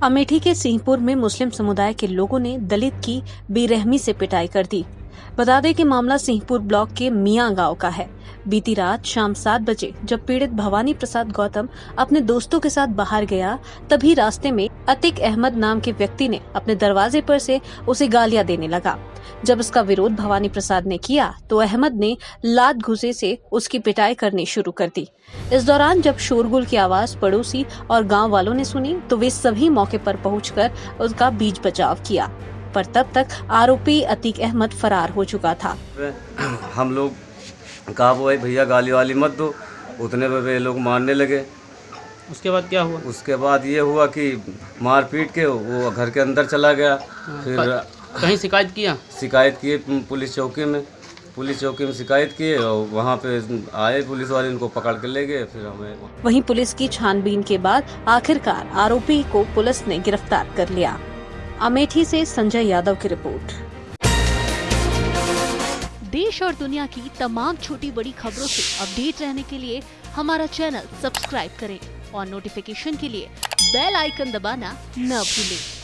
अमेठी के सिंहपुर में मुस्लिम समुदाय के लोगों ने दलित की बेरहमी से पिटाई कर दी। बता दें कि मामला सिंहपुर ब्लॉक के मियां गांव का है। बीती रात शाम 7 बजे जब पीड़ित भवानी प्रसाद गौतम अपने दोस्तों के साथ बाहर गया, तभी रास्ते में अतीक अहमद नाम के व्यक्ति ने अपने दरवाजे पर से उसे गालियां देने लगा। जब इसका विरोध भवानी प्रसाद ने किया तो अहमद ने लात घुसे से उसकी पिटाई करनी शुरू कर दी। इस दौरान जब शोरगुल की आवाज पड़ोसी और गांव वालों ने सुनी तो वे सभी मौके पर पहुंचकर उसका बीच बचाव किया, पर तब तक आरोपी अतीक अहमद फरार हो चुका था। हम लोग कहा वो भैया गाली वाली मत दो, उतने में वे लोग मारने लगे। उसके बाद क्या हुआ? उसके बाद ये हुआ कि मार पीट के वो घर के अंदर चला गया। फिर कहीं शिकायत किया? शिकायत किए पुलिस चौकी में शिकायत किए और वहाँ पे आए पुलिस वाले, इनको पकड़ के ले गए। फिर हमें वहीं पुलिस की छानबीन के बाद आखिरकार आरोपी को पुलिस ने गिरफ्तार कर लिया। अमेठी से संजय यादव की रिपोर्ट। देश और दुनिया की तमाम छोटी बड़ी खबरों से अपडेट रहने के लिए हमारा चैनल सब्सक्राइब करें और नोटिफिकेशन के लिए बेल आइकन दबाना न भूलें।